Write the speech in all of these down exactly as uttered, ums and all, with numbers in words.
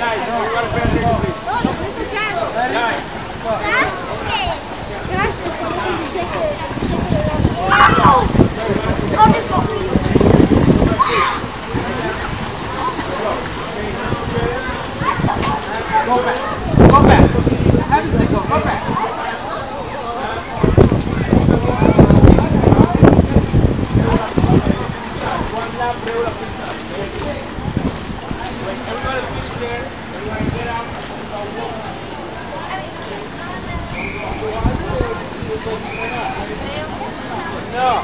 guys, you gotta pay attention, please. Guys. Go back. Go back. Have it to go. Go back. One lap, roll up this time. When everybody finish there, everybody get out and walk. No.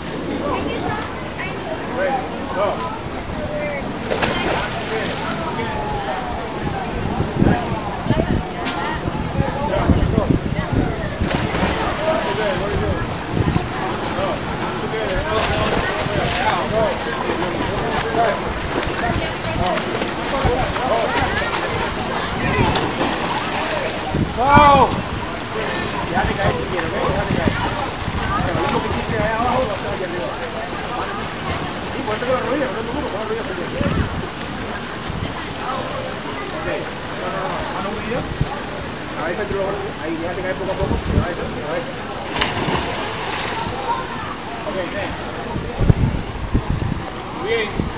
Ready, go. ¡Go! Ya te caes si quieres, ¿ves? Ya te caes. Pero lo mismo que hiciste ahí abajo, lo haces aquí arriba. Sí, por eso con la rodilla, no es duro, con la rodilla se viene. Ok, no, no, no, mano unida. Cabeza entre los brazos, ahí déjate caer poco a poco. Cabeza, cabeza. Ok, ten. Bien.